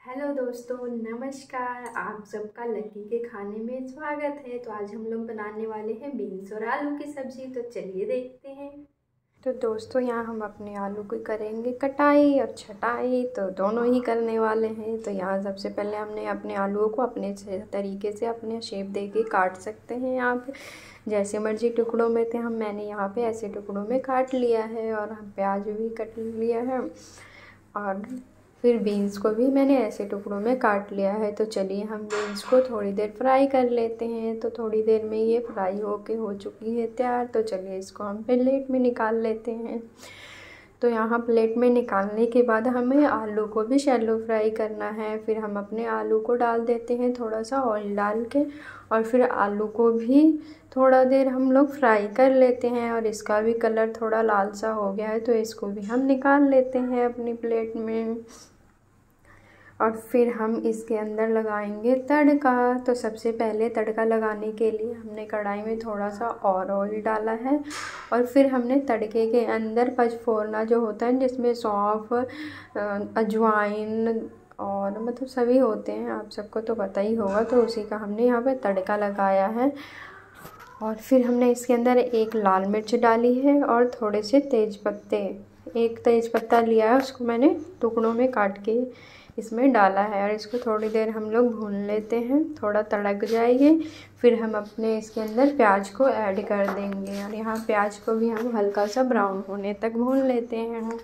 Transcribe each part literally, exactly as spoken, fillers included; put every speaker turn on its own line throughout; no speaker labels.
Hello दोस्तों, नमस्कार। आप सबका लकी के खाने में स्वागत है। तो आज हम लोग बनाने वाले हैं बीन्स और आलू की सब्ज़ी। तो चलिए देखते हैं। तो दोस्तों, यहाँ हम अपने आलू की करेंगे कटाई और छटाई, तो दोनों ही करने वाले हैं। तो यहाँ सबसे पहले हमने अपने आलूओं को अपने तरीके से अपने शेप दे के काट सकते हैं। आप जैसे मर्जी टुकड़ों में थे, हम मैंने यहाँ पे ऐसे टुकड़ों में काट लिया है। और हम प्याज भी कट लिया है और फिर बीन्स को भी मैंने ऐसे टुकड़ों में काट लिया है। तो चलिए हम बीन्स को थोड़ी देर फ्राई कर लेते हैं। तो थोड़ी देर में ये फ्राई होके हो चुकी है तैयार। तो चलिए इसको हम प्लेट में निकाल लेते हैं। तो यहाँ प्लेट में निकालने के बाद हमें आलू को भी शैलो फ्राई करना है। फिर हम अपने आलू को डाल देते हैं थोड़ा सा ऑयल डाल के, और फिर आलू को भी थोड़ा देर हम लोग फ्राई कर लेते हैं। और इसका भी कलर थोड़ा लाल सा हो गया है, तो इसको भी हम निकाल लेते हैं अपनी प्लेट में। और फिर हम इसके अंदर लगाएंगे तड़का। तो सबसे पहले तड़का लगाने के लिए हमने कढ़ाई में थोड़ा सा और ऑयल डाला है, और फिर हमने तड़के के अंदर पचफोरना जो होता है, जिसमें सौंफ, अजवाइन और मतलब सभी होते हैं, आप सबको तो पता ही होगा। तो उसी का हमने यहाँ पे तड़का लगाया है। और फिर हमने इसके अंदर एक लाल मिर्च डाली है और थोड़े से तेज पत्ते, एक तेज पत्ता लिया है, उसको मैंने टुकड़ों में काट के इसमें डाला है। और इसको थोड़ी देर हम लोग भून लेते हैं, थोड़ा तड़क जाएगी। फिर हम अपने इसके अंदर प्याज को ऐड कर देंगे, और यहाँ प्याज को भी हम हल्का सा ब्राउन होने तक भून लेते हैं।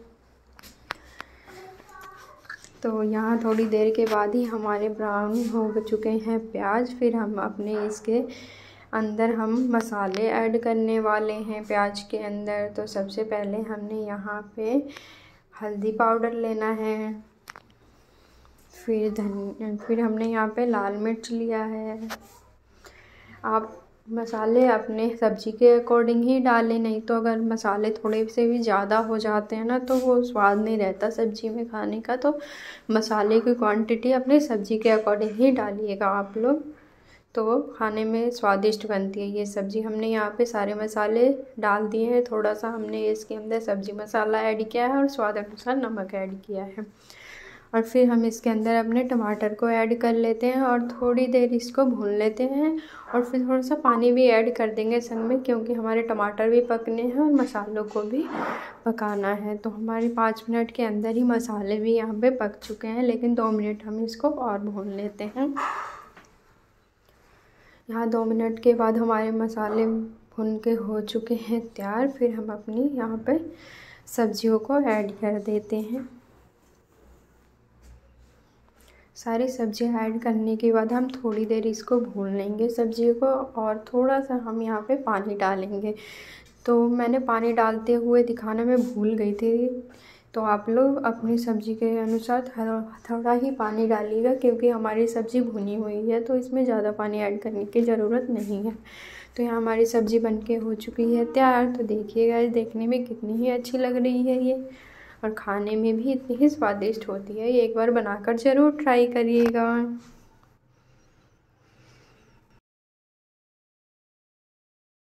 तो यहाँ थोड़ी देर के बाद ही हमारे ब्राउन हो चुके हैं प्याज। फिर हम अपने इसके अंदर हम मसाले ऐड करने वाले हैं प्याज के अंदर। तो सबसे पहले हमने यहाँ पे हल्दी पाउडर लेना है, फिर धन फिर हमने यहाँ पे लाल मिर्च लिया है। आप मसाले अपने सब्ज़ी के अकॉर्डिंग ही डालें, नहीं तो अगर मसाले थोड़े से भी ज़्यादा हो जाते हैं ना, तो वो स्वाद नहीं रहता सब्ज़ी में खाने का। तो मसाले की क्वांटिटी अपने सब्ज़ी के अकॉर्डिंग ही डालिएगा आप लोग, तो खाने में स्वादिष्ट बनती है ये सब्ज़ी। हमने यहाँ पे सारे मसाले डाल दिए हैं। थोड़ा सा हमने इसके अंदर सब्ज़ी मसाला ऐड किया है और स्वाद अनुसार नमक ऐड किया है। और फिर हम इसके अंदर अपने टमाटर को ऐड कर लेते हैं और थोड़ी देर इसको भून लेते हैं। और फिर थोड़ा सा पानी भी ऐड कर देंगे संग में, क्योंकि हमारे टमाटर भी पकने हैं और मसालों को भी पकाना है। तो हमारे पाँच मिनट के अंदर ही मसाले भी यहाँ पे पक चुके हैं, लेकिन दो मिनट हम इसको और भून लेते हैं। यहाँ दो मिनट के बाद हमारे मसाले भुन के हो चुके हैं तैयार। फिर हम अपनी यहाँ पे सब्जियों को ऐड कर देते हैं। सारी सब्जियां ऐड करने के बाद हम थोड़ी देर इसको भून लेंगे सब्जियों को, और थोड़ा सा हम यहाँ पे पानी डालेंगे। तो मैंने पानी डालते हुए दिखाना मैं भूल गई थी, तो आप लोग अपनी सब्ज़ी के अनुसार थोड़ा ही पानी डालिएगा, क्योंकि हमारी सब्ज़ी भुनी हुई है तो इसमें ज़्यादा पानी ऐड करने की ज़रूरत नहीं है। तो यहाँ हमारी सब्ज़ी बनके हो चुकी है तैयार। तो देखिएगा, देखने में कितनी ही अच्छी लग रही है ये, और खाने में भी इतनी ही स्वादिष्ट होती है। ये एक बार बनाकर ज़रूर ट्राई करिएगा।